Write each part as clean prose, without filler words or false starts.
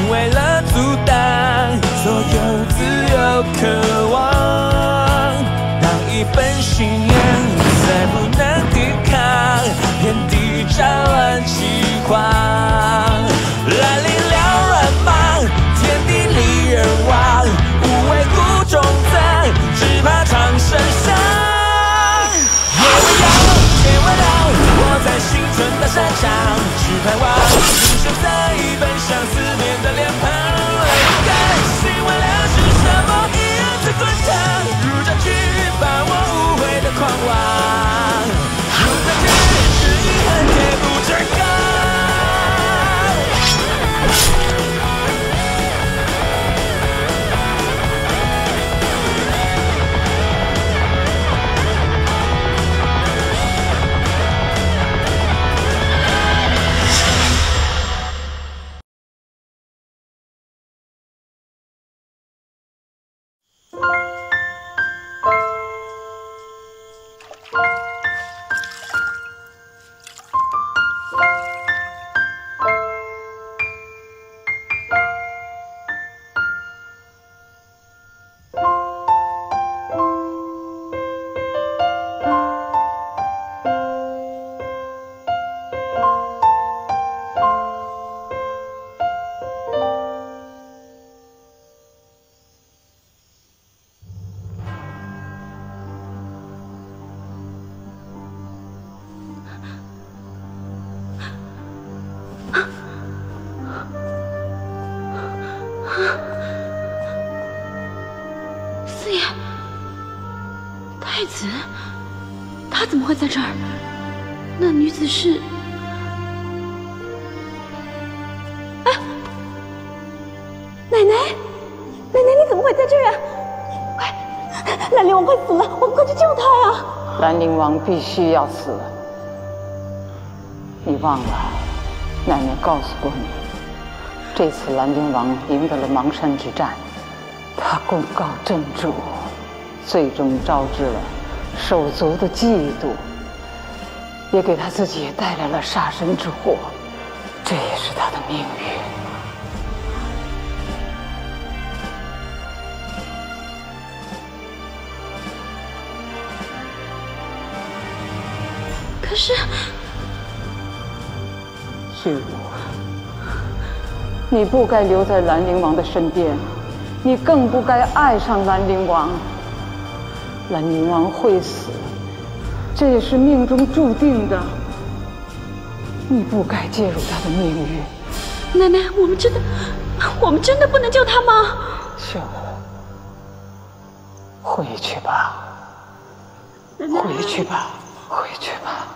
为了阻挡所有自由渴望。当一份信念再不能抵抗，遍地战乱饥荒，来临了乱芒，天地离人亡，无畏孤中藏，只怕长生伤。夜未央，天未亮，我在青春的山上，只盼望英雄在奔向思念的脸庞。来勇敢，心未了是什么一样的滚烫，如战去把我无悔的狂妄，如战去是遗憾铁不成钢。 四爷，太子，他怎么会在这儿？那女子是……哎，奶奶，奶奶，你怎么会在这儿啊？快，兰陵王快死了，我们快去救他呀！ 兰陵王必须要死，你忘了，奶奶告诉过你，这次兰陵王赢得了邙山之战。他功高震主，最终招致了手足的嫉妒，也给他自己带来了杀身之祸，这也是他的命运。 可是， 虚无，你不该留在兰陵王的身边。你更不该爱上兰陵王。兰陵王会死，这也是命中注定的。你不该介入他的命运。 奶奶，我们真的不能救他吗？ 秀，回去吧，回去吧，回去吧。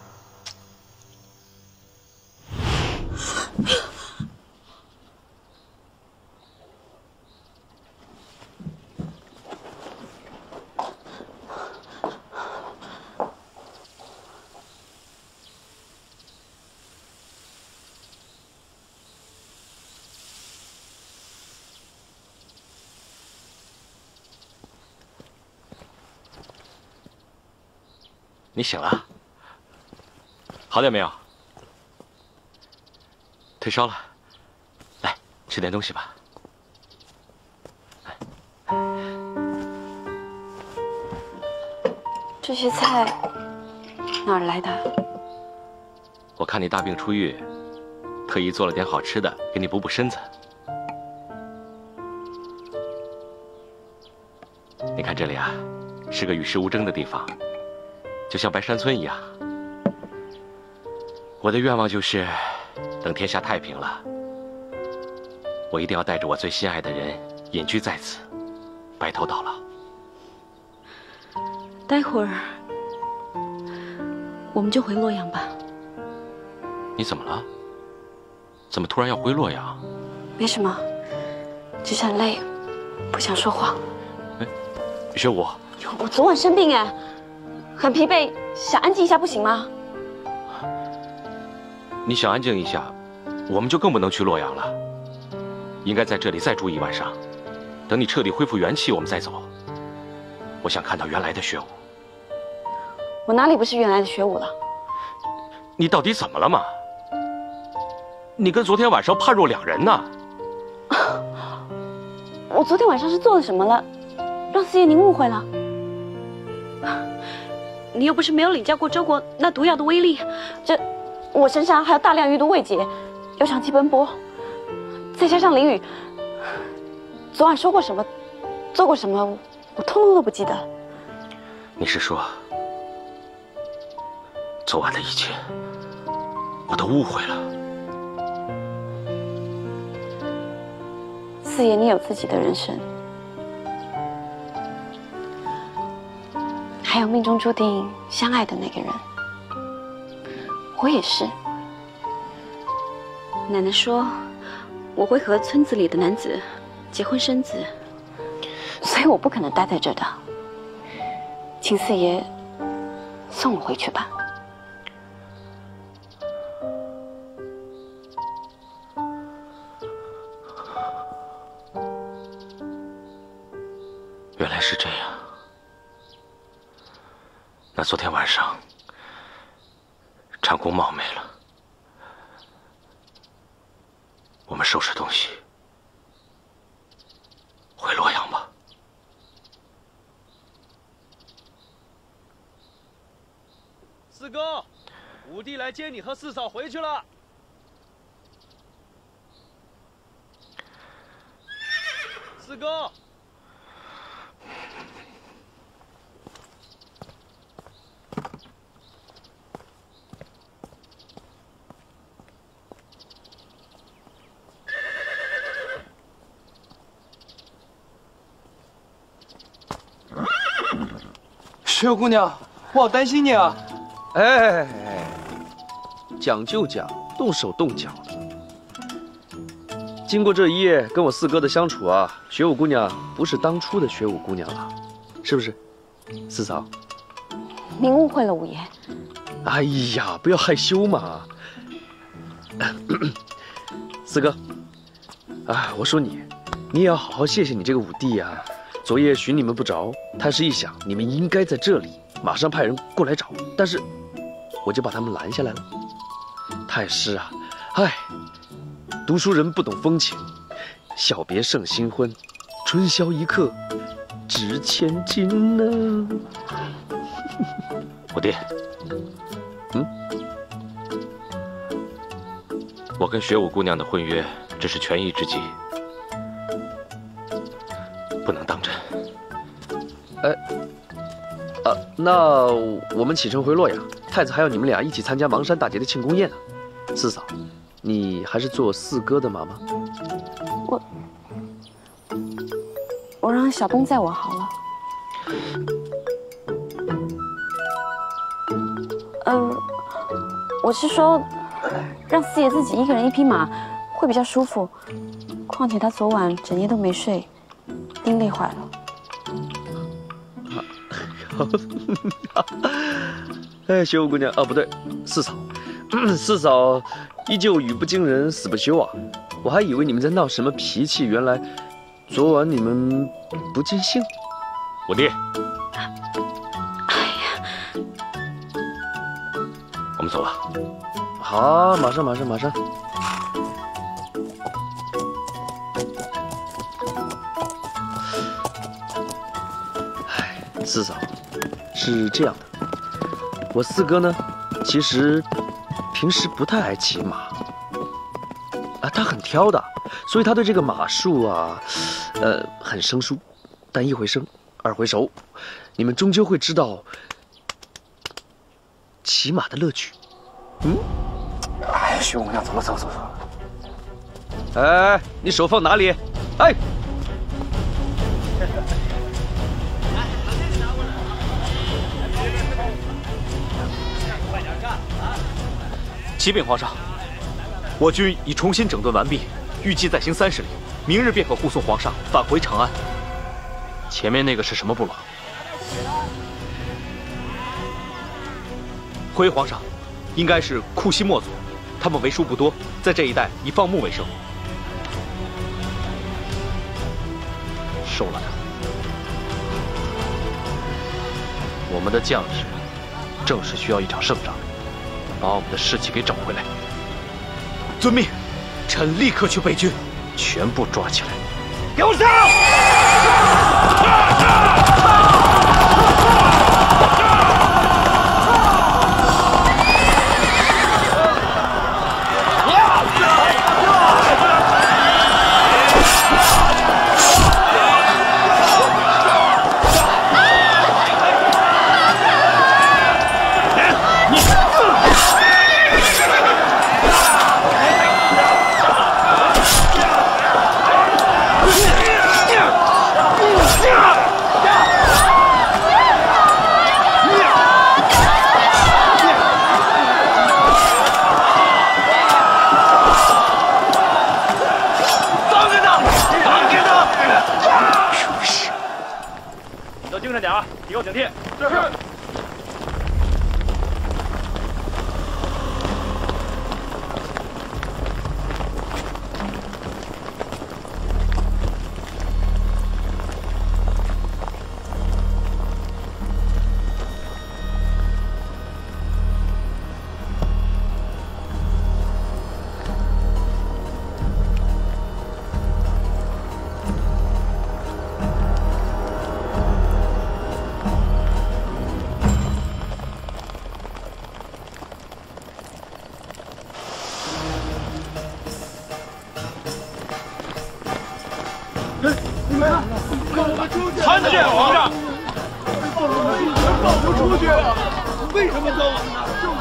你醒了，好点没有？退烧了，来吃点东西吧。 这些菜哪儿来的？ 我看你大病初愈，特意做了点好吃的给你补补身子。你看这里啊，是个与世无争的地方。就像白山村一样，我的愿望就是，等天下太平了，我一定要带着我最心爱的人隐居在此，白头到老。 待会儿我们就回洛阳吧。 你怎么了？怎么突然要回洛阳？ 没什么，只是很累，不想说话。 哎，雪舞， 我昨晚生病哎。很疲惫，想安静一下不行吗？ 你想安静一下，我们就更不能去洛阳了。应该在这里再住一晚上，等你彻底恢复元气，我们再走。我想看到原来的雪舞。 我哪里不是原来的雪舞了？ 你到底怎么了嘛？你跟昨天晚上判若两人呢。 我昨天晚上是做了什么了，让四爷您误会了？你又不是没有领教过周国那毒药的威力，我身上还有大量余毒未解，又长期奔波，再加上林雨昨晚说过什么，做过什么，我通通都不记得。 你是说，昨晚的一切我都误会了？ 四爷，你有自己的人生。还有命中注定相爱的那个人，我也是。奶奶说我会和村子里的男子结婚生子，所以我不可能待在这的。请四爷送我回去吧。 原来是这样。那昨天晚上，长工冒昧了，我们收拾东西回洛阳吧。 四哥，五弟来接你和四嫂回去了。四哥。 雪姑娘，我好担心你啊！ 哎，讲就讲，动手动脚的。经过这一夜跟我四哥的相处啊，雪舞姑娘不是当初的雪舞姑娘了，是不是？四嫂， 您误会了五爷。 哎呀，不要害羞嘛。四哥，啊，我说你也要好好谢谢你这个五弟呀。昨夜寻你们不着，太师一想你们应该在这里，马上派人过来找，但是我就把他们拦下来了。太师啊，哎，读书人不懂风情，小别胜新婚，春宵一刻值千金呢。 五弟，我跟雪舞姑娘的婚约只是权宜之计，不能当真。 那我们启程回洛阳，太子还要你们俩一起参加邙山大捷的庆功宴呢。四嫂，你还是做四哥的妈妈。 我让小东载我好了。我是说，让四爷自己一个人一匹马会比较舒服。况且他昨晚整夜都没睡，盯累坏了。 哎，雪舞姑娘，不对，四嫂，四嫂依旧语不惊人死不休啊！我还以为你们在闹什么脾气，原来昨晚你们不尽兴。 五弟， 哎呀， 我们走吧。 好，马上。哎，四嫂，是这样的，我四哥呢，其实平时不太爱骑马，他很挑的，所以他对这个马术啊，很生疏。但一回生，二回熟，你们终究会知道骑马的乐趣。 哎，雪姑娘，走了。 哎，你手放哪里？哎！ 启禀皇上，我军已重新整顿完毕，预计再行30里，明日便可护送皇上返回长安。前面那个是什么部落？回皇上，应该是库西莫族，他们为数不多，在这一带以放牧为生。收了他。我们的将士正是需要一场胜仗，把我们的士气给找回来。遵命，臣立刻去备军。 全部抓起来！ 给我上！ 精神点啊，提高警惕。是。 看得见皇上，放不出去啊！为什么放啊？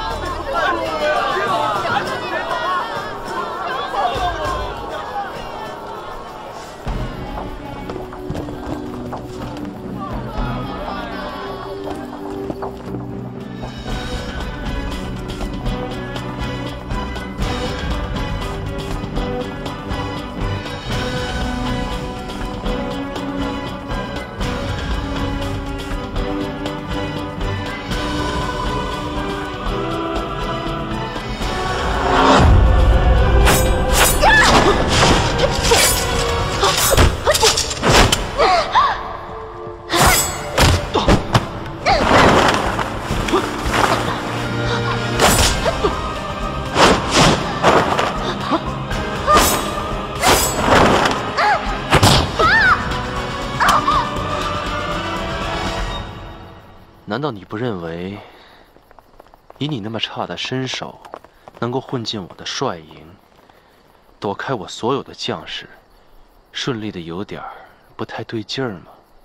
难道你不认为，以你那么差的身手，能够混进我的帅营，躲开我所有的将士，顺利的有点不太对劲儿吗？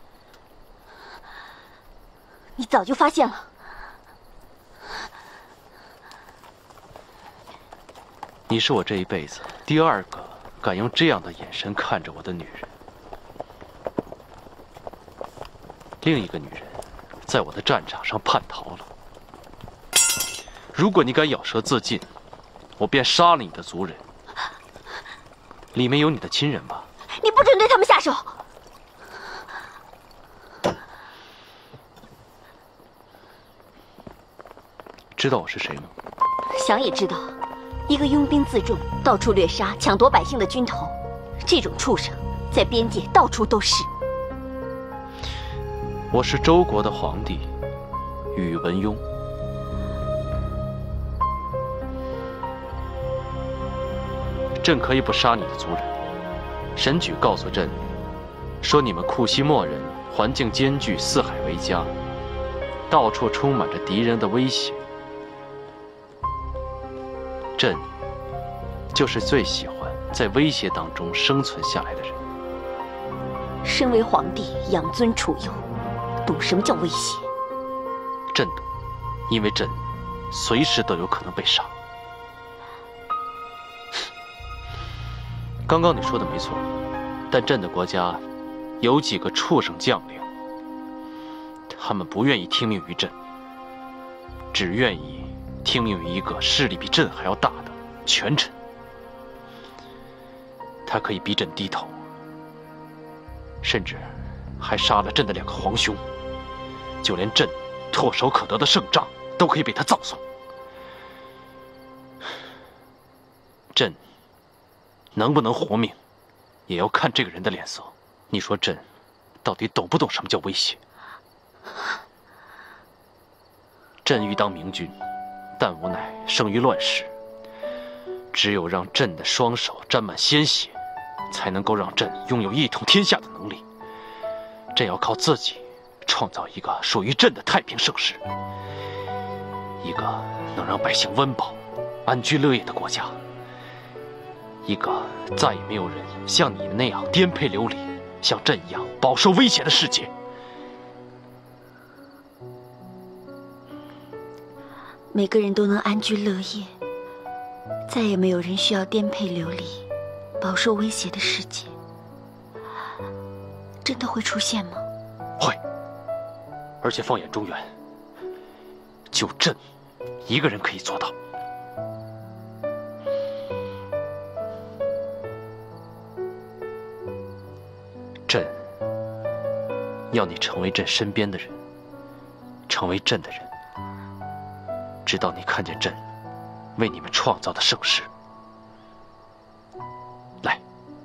你早就发现了。 你是我这一辈子第二个敢用这样的眼神看着我的女人。另一个女人，在我的战场上叛逃了。如果你敢咬舌自尽，我便杀了你的族人。里面有你的亲人吧？ 你不准对他们下手！ 知道我是谁吗？ 想也知道，一个拥兵自重、到处掠杀、抢夺百姓的军头，这种畜生，在边界到处都是。 我是周国的皇帝，宇文邕。朕可以不杀你的族人。神举告诉朕，说你们库西莫人环境艰巨，四海为家，到处充满着敌人的威胁。朕就是最喜欢在威胁当中生存下来的人。 身为皇帝，养尊处优，懂什么叫威胁？ 朕懂，因为朕随时都有可能被杀。刚刚你说的没错，但朕的国家有几个畜生将领，他们不愿意听命于朕，只愿意听命于一个势力比朕还要大的权臣。他可以逼朕低头，甚至还杀了朕的2个皇兄，就连朕唾手可得的胜仗都可以被他葬送。朕能不能活命，也要看这个人的脸色。你说朕到底懂不懂什么叫威胁？朕欲当明君，但无奈生于乱世，只有让朕的双手沾满鲜血， 才能够让朕拥有一统天下的能力。朕要靠自己，创造一个属于朕的太平盛世，一个能让百姓温饱、安居乐业的国家，一个再也没有人像你们那样颠沛流离，像朕一样饱受威胁的世界。 每个人都能安居乐业，再也没有人需要颠沛流离、饱受威胁的世界，真的会出现吗？ 会，而且放眼中原，就朕一个人可以做到。朕要你成为朕身边的人，成为朕的人，直到你看见朕为你们创造的盛世。来，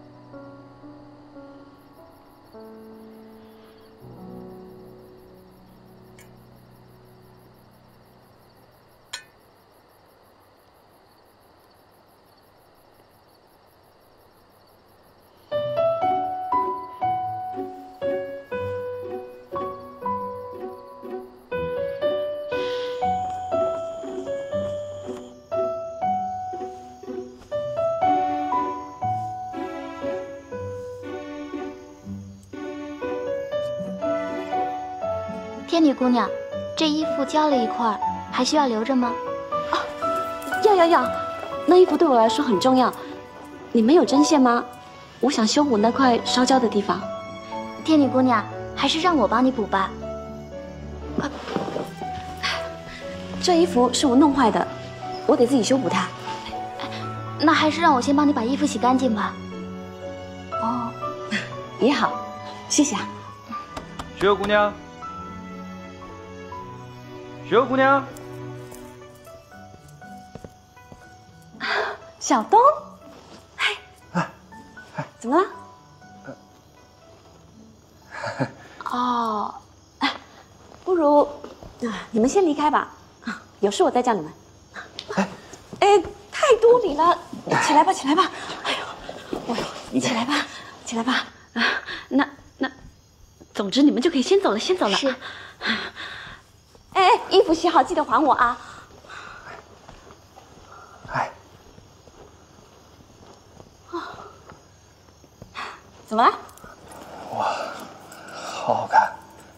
天女姑娘，这衣服焦了一块，还需要留着吗？ 要，那衣服对我来说很重要。你们有针线吗？我想修补那块烧焦的地方。 天女姑娘，还是让我帮你补吧。 这衣服是我弄坏的，我得自己修补它。 那还是让我先帮你把衣服洗干净吧。 哦，也好，谢谢啊。 雪姑娘，雪姑娘， 小东，怎么了？哦，不如你们先离开吧，有事我再叫你们。哎，太多礼了，起来吧，起来吧。哎呦，起来吧，起来吧。那，总之你们就可以先走了，先走了。 是。 哎，衣服洗好记得还我啊。 哎。 怎么了？ 哇，好好看。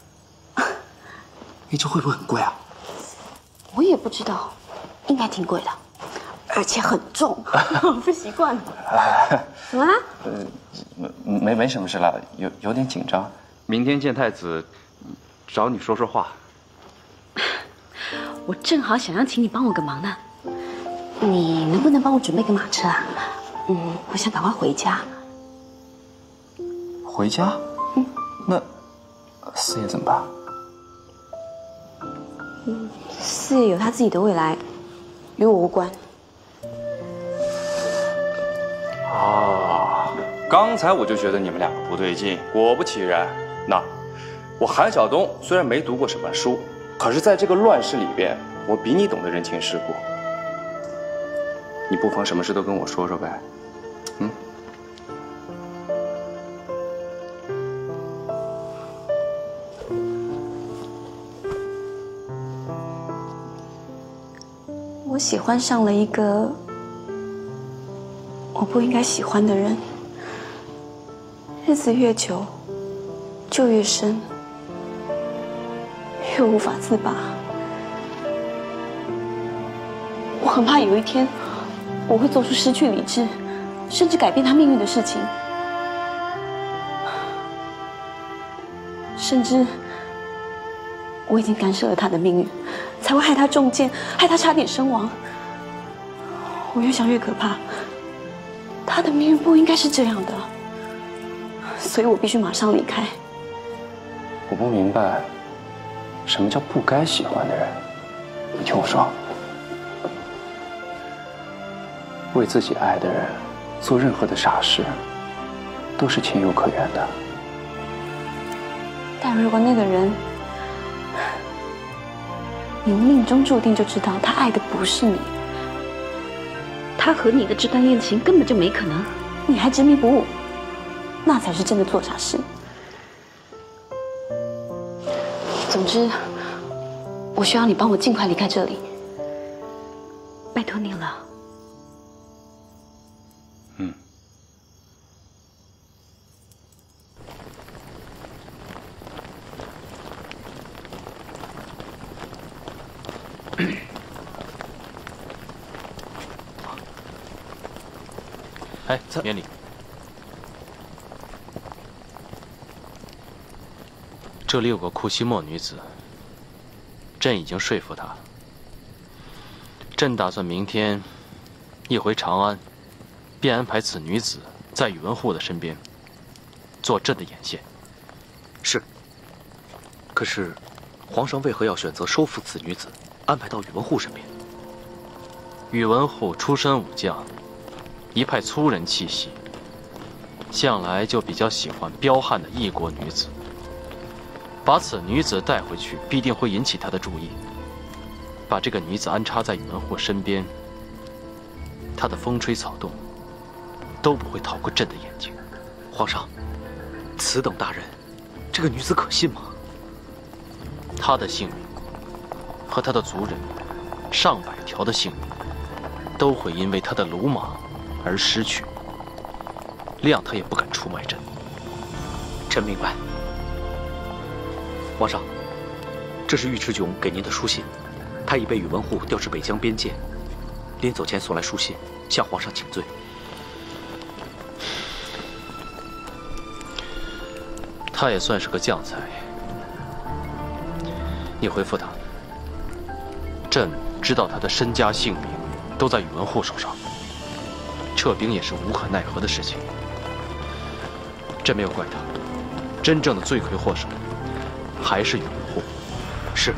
哎，这会不会很贵啊？ 我也不知道，应该挺贵的，而且很重，不习惯。怎么了？ 没什么事了，有点紧张。明天见太子，找你说说话。 我正好想要请你帮我个忙呢，你能不能帮我准备个马车啊？我想赶快回家。 回家？那四爷怎么办？ 四爷有他自己的未来，与我无关。 啊，刚才我就觉得你们两个不对劲，果不其然，那我韩晓东虽然没读过什么书，可是在这个乱世里边，我比你懂得人情世故。你不妨什么事都跟我说说呗， 我喜欢上了一个我不应该喜欢的人，日子越久就越深，越无法自拔。我很怕有一天我会做出失去理智，甚至改变他命运的事情，甚至我已经干涉了他的命运，才会害他中箭，害他差点身亡。我越想越可怕，他的命运不应该是这样的，所以我必须马上离开。 我不明白，什么叫不该喜欢的人？你听我说，为自己爱的人做任何的傻事，都是情有可原的。 但如果那个人，你命中注定就知道他爱的不是你，他和你的这段恋情根本就没可能，你还执迷不悟， 那才是真的做傻事。总之，我需要你帮我尽快离开这里，拜托你了。 嗯。 哎，免礼。这里有个库西莫女子，朕已经说服她。朕打算明天一回长安，便安排此女子在宇文护的身边，做朕的眼线。 是。可是，皇上为何要选择收服此女子，安排到宇文护身边？ 宇文护出身武将，一派粗人气息，向来就比较喜欢彪悍的异国女子。把此女子带回去，必定会引起他的注意。把这个女子安插在宇文护身边，她的风吹草动都不会逃过朕的眼睛。 皇上，此等大人，这个女子可信吗？ 她的性命和她的族人上百条的性命，都会因为她的鲁莽而失去。谅她也不敢出卖朕。 臣明白。皇上，这是尉迟迥给您的书信，他已被宇文护调至北疆边界，临走前送来书信，向皇上请罪。 他也算是个将才，你回复他，朕知道他的身家性命都在宇文护手上，撤兵也是无可奈何的事情。朕没有怪他，真正的罪魁祸首还是宇文护。 是。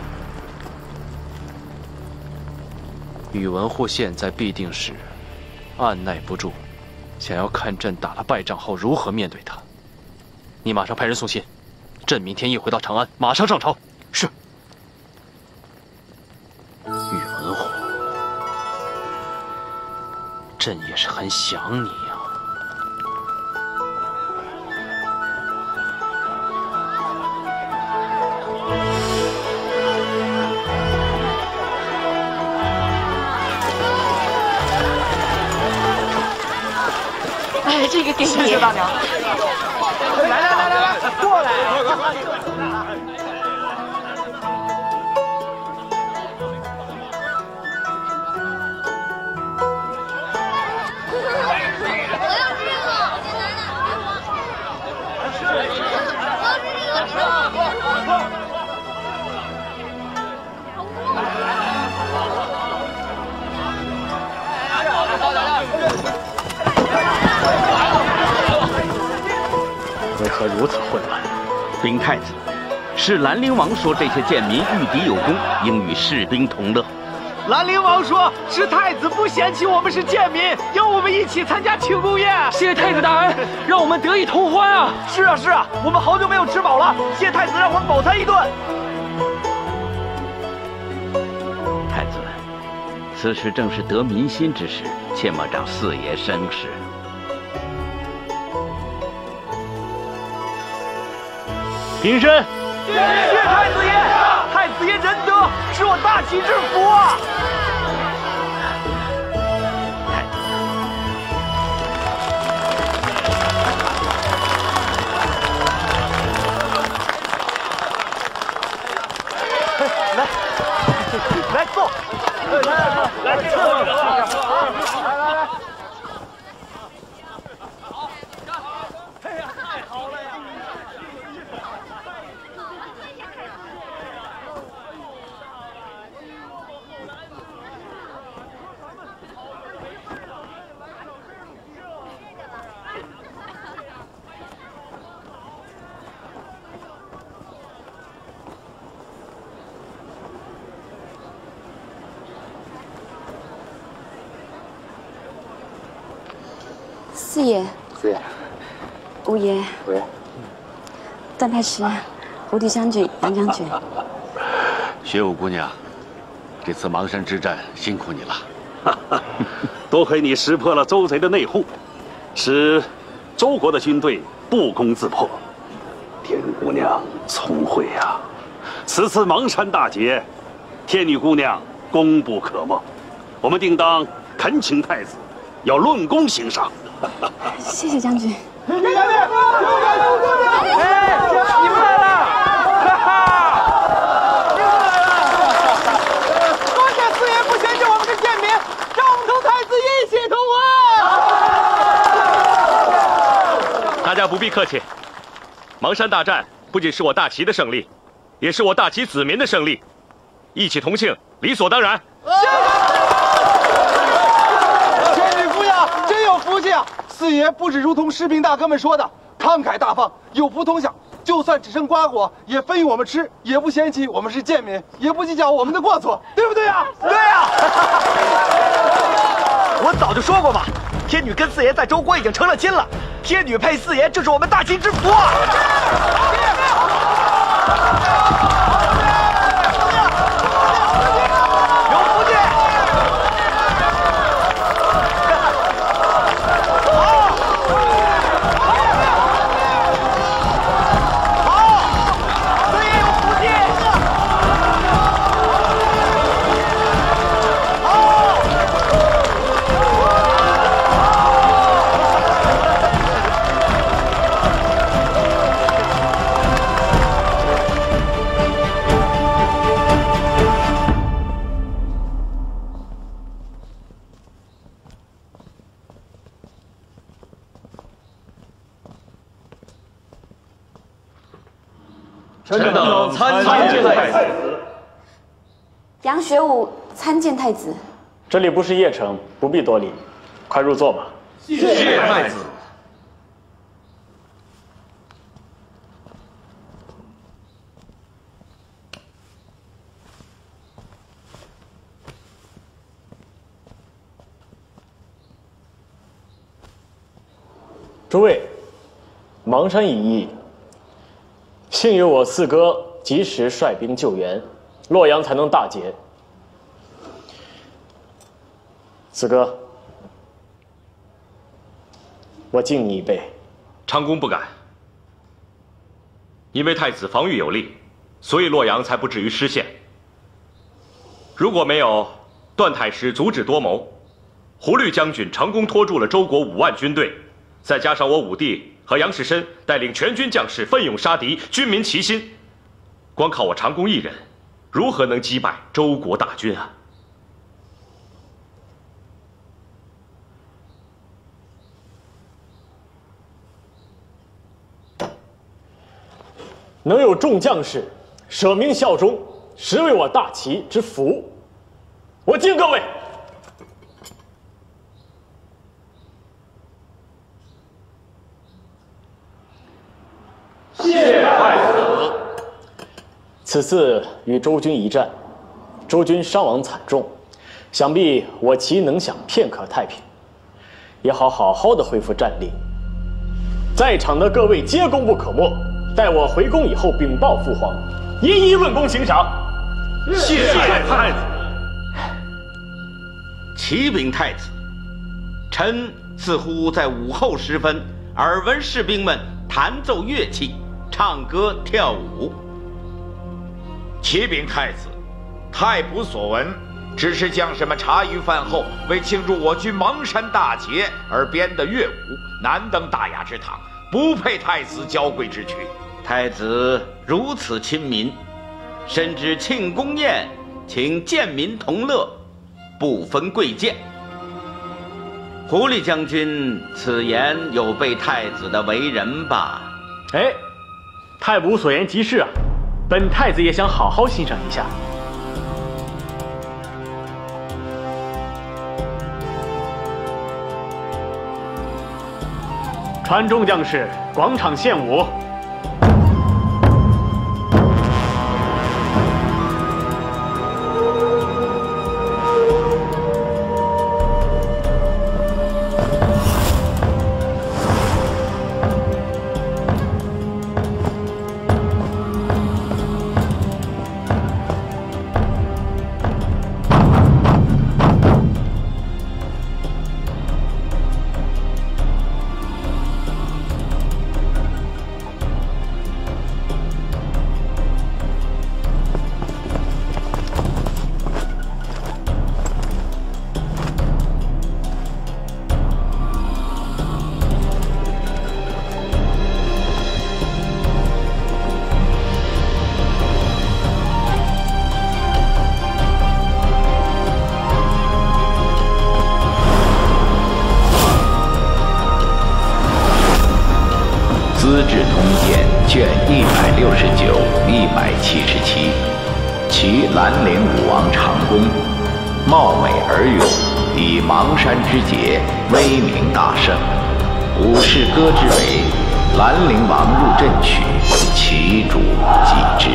宇文护现在必定是按耐不住，想要看朕打了败仗后如何面对他。你马上派人送信，朕明天一回到长安，马上上朝。 是。 宇文护，朕也是很想你呀。 哎，这个给你。 谢谢大娘。来，过来。 为何如此混乱？禀太子，是兰陵王说这些贱民御敌有功，应与士兵同乐。 兰陵王说是太子不嫌弃我们是贱民，要我们一起参加庆功宴。 谢谢太子大恩，让我们得以同欢啊！ 是啊，我们好久没有吃饱了，谢太子让我们饱餐一顿。 太子，此时正是得民心之时，切莫长四爷生事。平身。 谢太子爷，太子爷仁德，使我大喜之福啊！来坐，来坐。 四爷，五爷，段太师，胡地将军，杨将军。 雪舞姑娘，这次邙山之战辛苦你了。多亏你识破了周贼的内讧，使周国的军队不攻自破。天女姑娘聪慧呀，此次邙山大捷，天女姑娘功不可没。我们定当恳请太子，要论功行赏。 谢谢将军。 你们来了！多谢四爷不嫌弃我们是贱民，让我们同太子一起同欢。 大家不必客气，邙山大战不仅是我大齐的胜利，也是我大齐子民的胜利，一起同庆，理所当然。 天女姑娘真有福气啊！四爷不止如同士兵大哥们说的慷慨大方，有福同享，就算只剩瓜果也分与我们吃，也不嫌弃我们是贱民，也不计较我们的过错，对不对呀？ 对呀！我早就说过嘛，天女跟四爷在周国已经成了亲了，天女配四爷，这是我们大齐之福啊！ 臣等参见太子。杨学武参见太子。 这里不是邺城，不必多礼，快入座吧。 谢谢太子。 诸位，邙山一役，幸有我四哥及时率兵救援，洛阳才能大捷。四哥，我敬你一杯。 长公不敢，因为太子防御有力，所以洛阳才不至于失陷。如果没有段太师足智多谋，胡律将军成功拖住了周国5万军队，再加上我武帝和杨士琛带领全军将士奋勇杀敌，军民齐心，光靠我长公一人，如何能击败周国大军啊？ 能有众将士舍命效忠，实为我大齐之福。我敬各位。 谢太子。 此次与周军一战，周军伤亡惨重，想必我齐能享片刻太平，也好好的恢复战力。在场的各位皆功不可没，待我回宫以后禀报父皇，一一论功行赏。 谢太子。 启禀太子，臣似乎在午后时分耳闻士兵们弹奏乐器，唱歌跳舞。 启禀太子，太仆所闻，只是将士们茶余饭后为庆祝我军邙山大捷而编的乐舞，难登大雅之堂，不配太子娇贵之躯。 太子如此亲民，深知庆功宴请贱民同乐，不分贵贱。狐狸将军此言有悖太子的为人吧？ 哎，太仆所言极是啊，本太子也想好好欣赏一下。传众将士，广场献舞。 资治通鉴》卷169、177，其兰陵武王长公，貌美而勇，以邙山之捷威名大盛，武士歌之为“兰陵王入阵曲”，其主即之。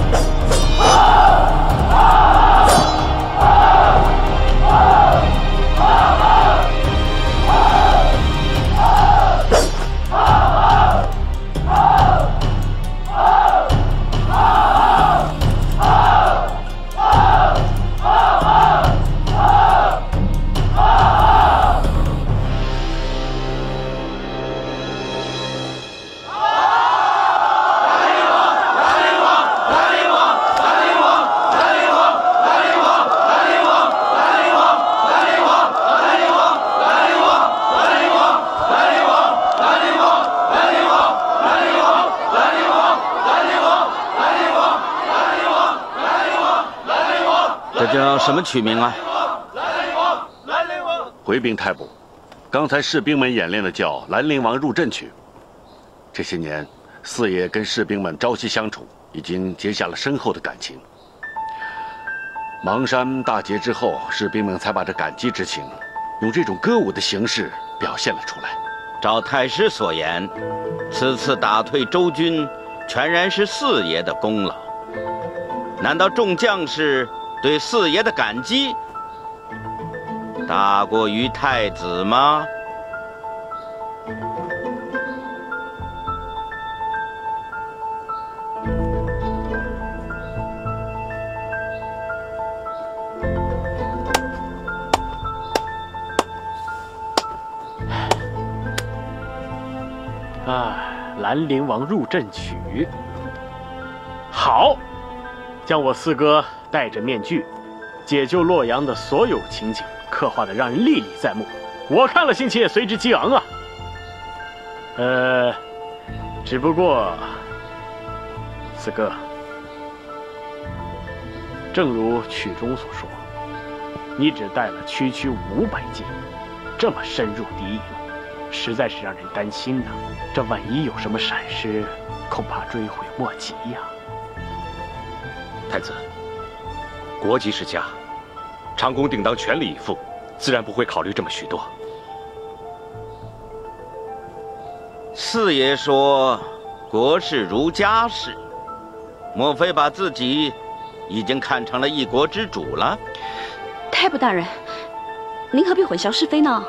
什么曲名啊？ 回禀太卜，刚才士兵们演练的叫《兰陵王入阵曲》。这些年，四爷跟士兵们朝夕相处，已经结下了深厚的感情。邙山大捷之后，士兵们才把这感激之情，用这种歌舞的形式表现了出来。 照太师所言，此次打退周军，全然是四爷的功劳。难道众将士对四爷的感激大过于太子吗？ 兰陵王入阵曲，好，将我四哥戴着面具解救洛阳的所有情景刻画的让人历历在目，我看了心情也随之激昂啊。只不过四哥，正如曲中所说，你只带了区500骑，这么深入敌营，实在是让人担心呐。这万一有什么闪失，恐怕追悔莫及呀。 太子，国急是家，长公定当全力以赴，自然不会考虑这么许多。 四爷说国事如家事，莫非把自己已经看成了一国之主了？ 太卜大人，您何必混淆是非呢？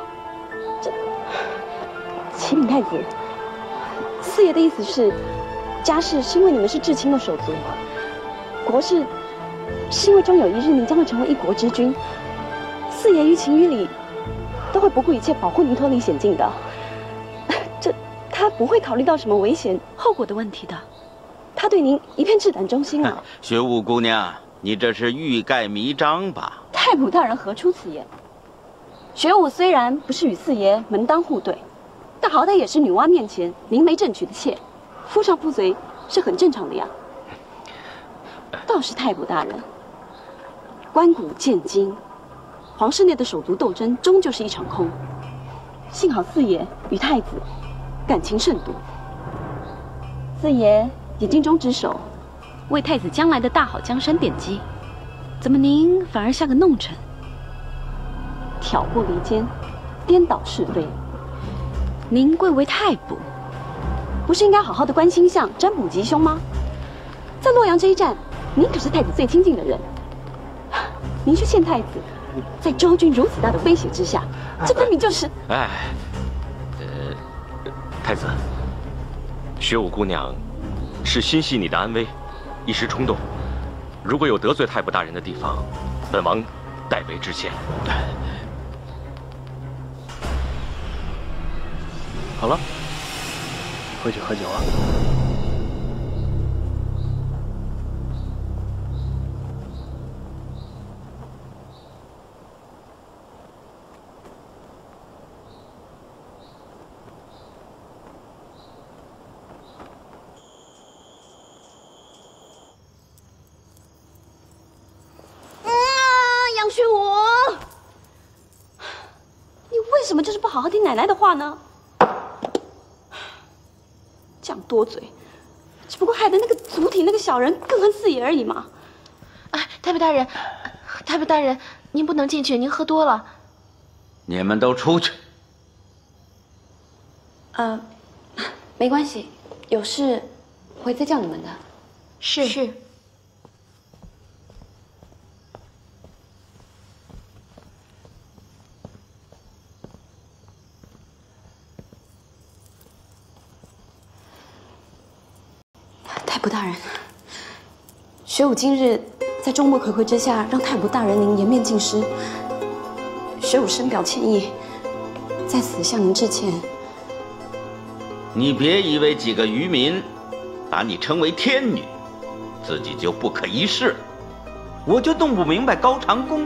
启禀太子，四爷的意思是，家事是因为你们是至亲的手足，国事是因为终有一日您将会成为一国之君。四爷于情于理都会不顾一切保护您脱离险境的，他不会考虑到什么危险后果的问题的。他对您一片赤胆忠心啊！ 学武姑娘，你这是欲盖弥彰吧？ 太卜大人何出此言？学武虽然不是与四爷门当户对，但好歹也是女娲面前明媒正娶的妾，夫唱妇随是很正常的呀。倒是太卜大人，观古见今，皇室内的手足斗争终究是一场空。幸好四爷与太子感情甚笃，四爷以尽忠职守，为太子将来的大好江山奠基。怎么您反而像个弄臣，挑拨离间，颠倒是非？您贵为太卜，不是应该好好的观星象，占卜吉凶吗？在洛阳这一战，您可是太子最亲近的人，您去陷太子，在周军如此大的威胁之下，这分明就是…… 太子，学武姑娘是心系你的安危，一时冲动，如果有得罪太卜大人的地方，本王代为致歉。 好了，回去喝酒啊。 杨学武，你为什么就是不好好听奶奶的话呢？ 讲多嘴，只不过害得那个祖体那个小人更恨四爷而已嘛。 哎，太仆大人，太仆大人，您不能进去，您喝多了。 你们都出去。 没关系，有事我会再叫你们的。 是。 太仆大人，学武今日在众目睽睽之下，让太仆大人您颜面尽失，学武深表歉意，在此向您致歉。 你别以为几个渔民把你称为天女，自己就不可一世。我就弄不明白高长恭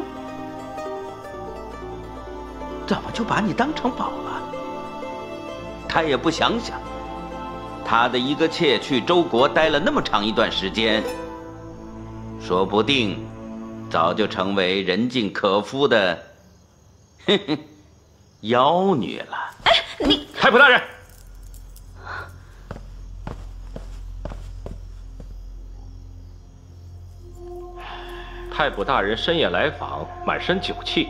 怎么就把你当成宝了。他也不想想，他的一个妾去周国待了那么长一段时间，说不定早就成为人尽可夫的妖女了。 哎，你太仆大人，太仆大人深夜来访，满身酒气，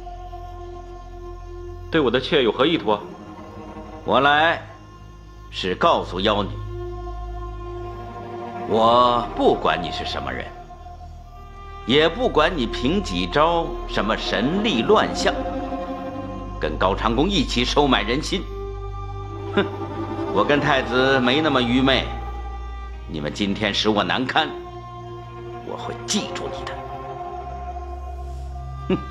对我的妾有何意图啊？ 我来是告诉妖女，我不管你是什么人，也不管你凭几招什么神力乱象，跟高长恭一起收买人心。哼，我跟太子没那么愚昧。你们今天使我难堪，我会记住你的。哼。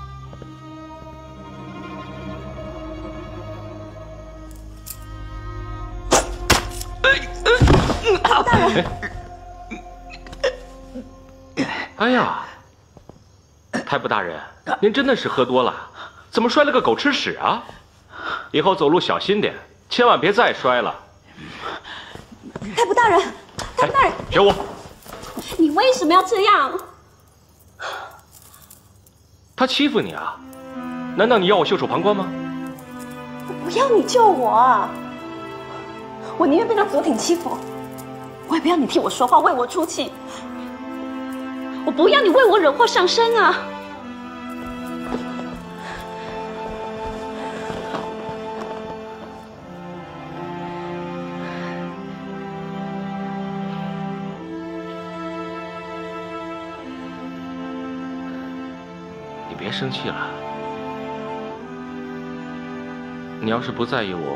大人， 哎呀，太仆大人，您真的是喝多了，怎么摔了个狗吃屎啊？以后走路小心点，千万别再摔了。 太仆大人，太仆大人， 学武， 你为什么要这样？ 他欺负你啊？难道你要我袖手旁观吗？ 我不要你救我啊！我宁愿被那左挺欺负，我也不要你替我说话，为我出气。我不要你为我惹祸上身啊！ 你别生气了。你要是不在意我，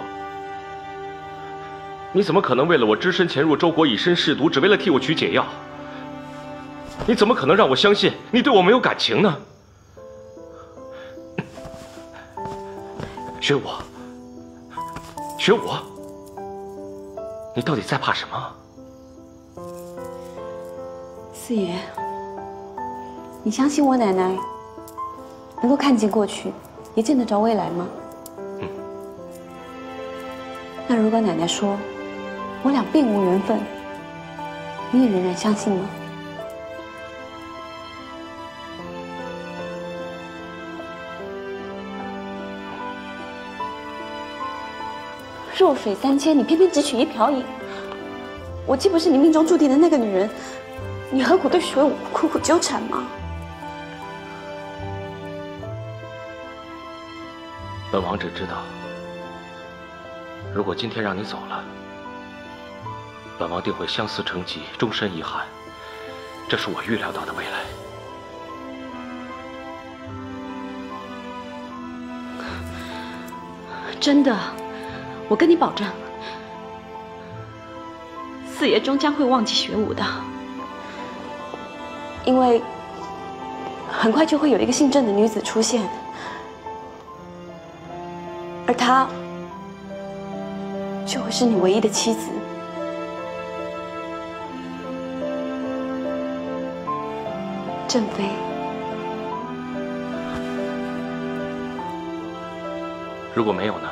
你怎么可能为了我只身潜入周国，以身试毒，只为了替我取解药？你怎么可能让我相信你对我没有感情呢？学武，学武，你到底在怕什么？ 四爷，你相信我奶奶能够看见过去，也见得着未来吗？那如果奶奶说我俩并无缘分，你也仍然相信吗？弱水三千，你偏偏只取一瓢饮。我既不是你命中注定的那个女人，你何苦对学武苦苦纠缠吗？ 本王只知道，如果今天让你走了，本王定会相思成疾，终身遗憾。这是我预料到的未来。 真的，我跟你保证，四爷终将会忘记学武的，因为很快就会有一个姓郑的女子出现，而她就会是你唯一的妻子。郑妃。 如果没有呢？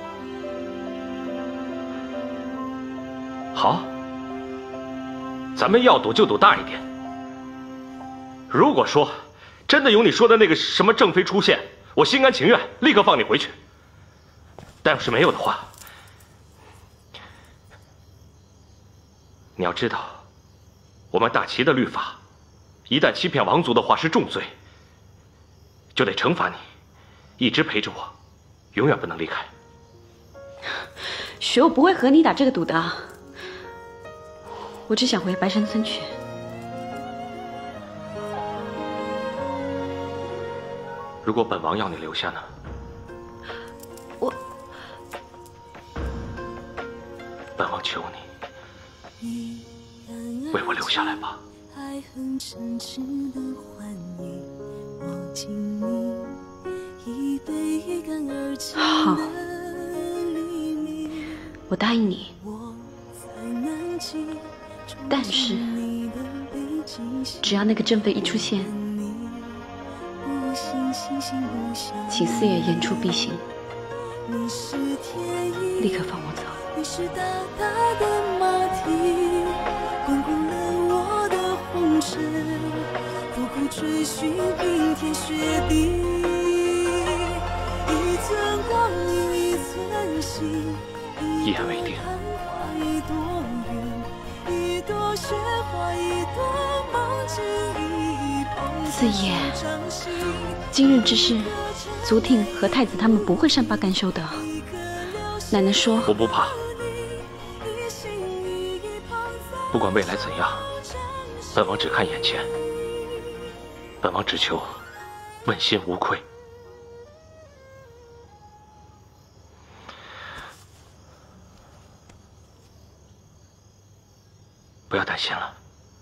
好，咱们要赌就赌大一点。如果说真的有你说的那个什么郑妃出现，我心甘情愿立刻放你回去。但要是没有的话， 你要知道，我们大齐的律法，一旦欺骗王族的话是重罪，就得惩罚你，一直陪着我，永远不能离开。 雪，我不会和你打这个赌的。我只想回白山村去。 如果本王要你留下呢？本王求你，为我留下来吧。 好，我答应你。但是，只要那个正妃一出现，请四爷言出必行，立刻放我走。你是大大的马蹄，滚滚了我的红尘，不顾追寻冰天雪地，一寸光阴一寸心，一言为定。一朵云，一朵雪花，一朵梦境，一捧四爷，今日之事，族挺和太子他们不会善罢甘休的。奶奶说， 我不怕。不管未来怎样，本王只看眼前。本王只求问心无愧。不要担心了。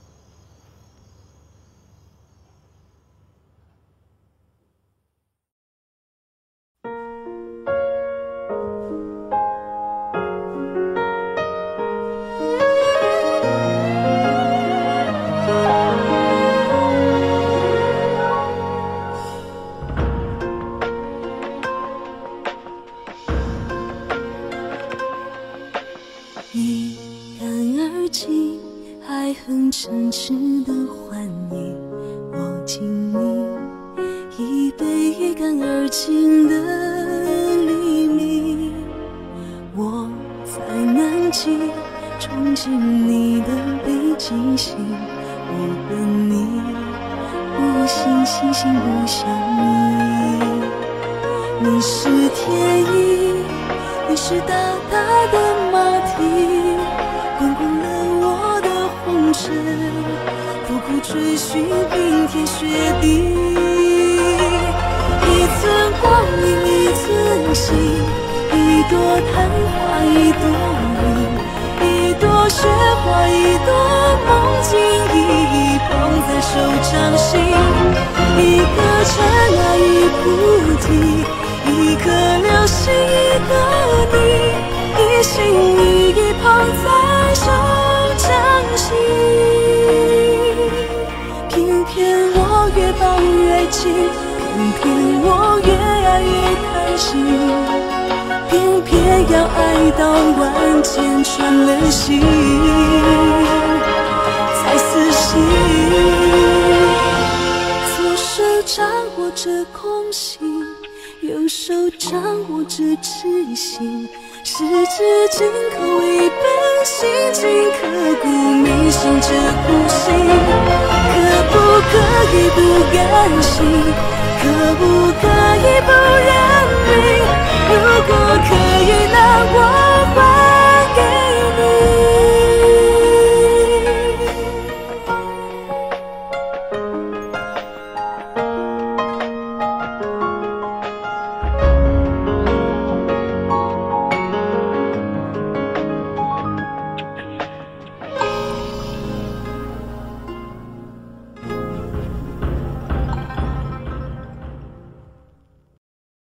城池的幻影，我敬你一杯一干而尽的黎明。我在南极憧憬你的北极星，我和你不信星星不相依。你是天意，你是大大的马蹄，滚滚了我的红尘，不顾追寻冰天雪地。一寸光阴一寸心，一朵昙花一朵云，一朵雪花一朵梦境，一捧在手掌心。一颗尘埃一菩提，一颗流星一个你，一心一意捧在手掌心。偏偏我越抱越紧，偏偏我越爱越贪心，偏偏要爱到万箭穿了心才死心。左手掌握着空心，右手掌握着痴心，十指紧扣一本心经，刻骨铭心这苦心。可不可以不甘心？可不可以不认命？如果可以，那我会